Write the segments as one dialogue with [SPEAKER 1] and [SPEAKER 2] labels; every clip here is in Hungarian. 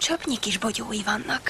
[SPEAKER 1] Csöpnyi kis bogyói vannak.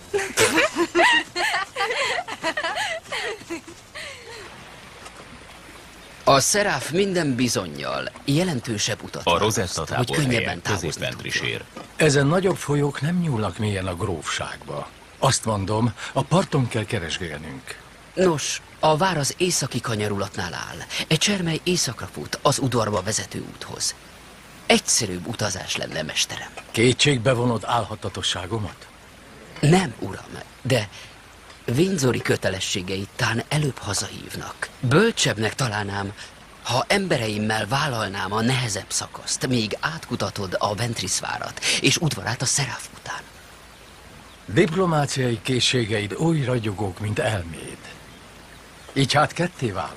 [SPEAKER 2] A Szeráf minden bizonnyal jelentősebb utat
[SPEAKER 3] A Rosetta
[SPEAKER 2] hogy
[SPEAKER 3] tábor
[SPEAKER 2] könnyebben
[SPEAKER 3] helyen
[SPEAKER 2] távozni
[SPEAKER 3] Közép-Ventrisír.
[SPEAKER 4] Ezen nagyobb folyók nem nyúlnak mélyen a grófságba. Azt mondom, a parton kell keresgélnünk.
[SPEAKER 2] Nos, a vár az északi kanyarulatnál áll. Egy csermely északra fut az udvarba vezető úthoz. Egyszerűbb utazás lenne, mesterem.
[SPEAKER 4] Kétségbe vonod álhatatosságomat?
[SPEAKER 2] Nem, uram, de Windsori kötelességeit tán előbb hazahívnak. Bölcsebbnek találnám, ha embereimmel vállalnám a nehezebb szakaszt, míg átkutatod a Ventrisvárat és udvarát a Szeráf után.
[SPEAKER 4] Diplomáciai készségeid oly ragyogók, mint elméd. Így hát ketté válunk.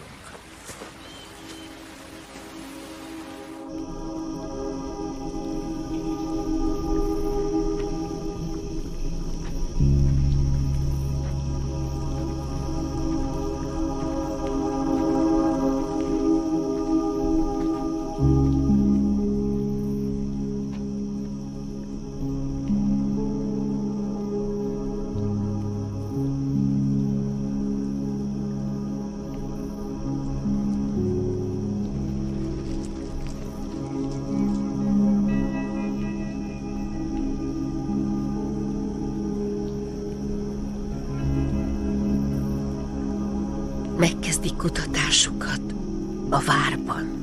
[SPEAKER 5] Megkezdik kutatásukat a várban.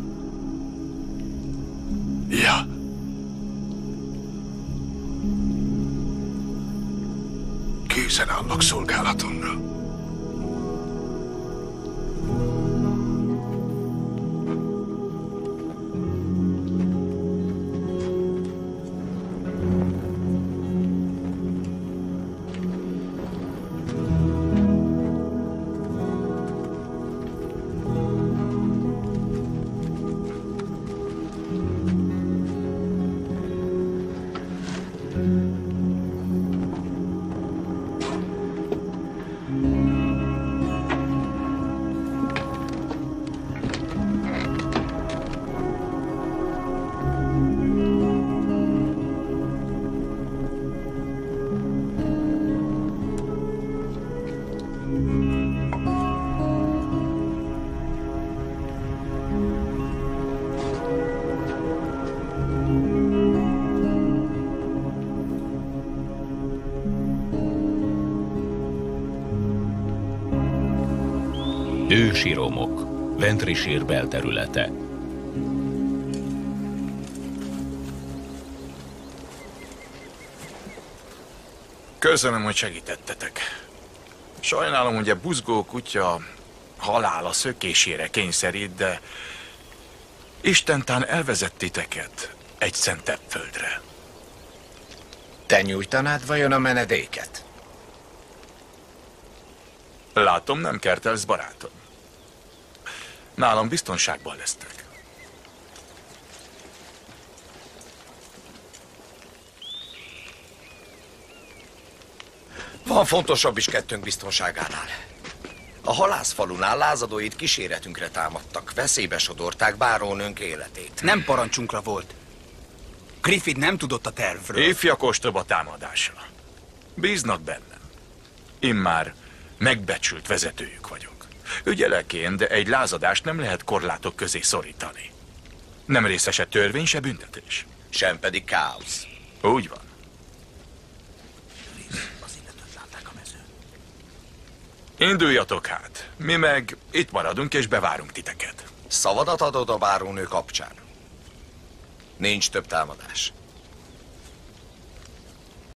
[SPEAKER 6] Ja. Készen állok szolgálatomra.
[SPEAKER 3] Ősi romok, Ventrisír belterülete.
[SPEAKER 6] Köszönöm, hogy segítettetek. Sajnálom, hogy a buzgó kutya halála szökésére kényszerít, de Istentán elvezett titeket egy szentebb földre.
[SPEAKER 7] Te nyújtanád vajon a menedéket?
[SPEAKER 6] Látom, nem kertelsz, barátom. Nálam biztonságban lesztek.
[SPEAKER 7] Van fontosabb is kettőnk biztonságánál. A halászfalunál lázadóit kíséretünkre támadtak, veszélybe sodorták bárónőnk életét.
[SPEAKER 8] Nem parancsunkra volt. Griffith nem tudott a tervről.
[SPEAKER 6] Ifjak ostoba támadása. Bíznak bennem. Immár megbecsült vezetőjük vagyok. Ügyelek én, de egy lázadást nem lehet korlátok közé szorítani. Nem részes se törvény, se büntetés.
[SPEAKER 7] Sem pedig káosz.
[SPEAKER 6] Úgy van. Induljatok hát. Mi meg itt maradunk és bevárunk titeket.
[SPEAKER 7] Szavadat adod a bárónő kapcsán? Nincs több támadás.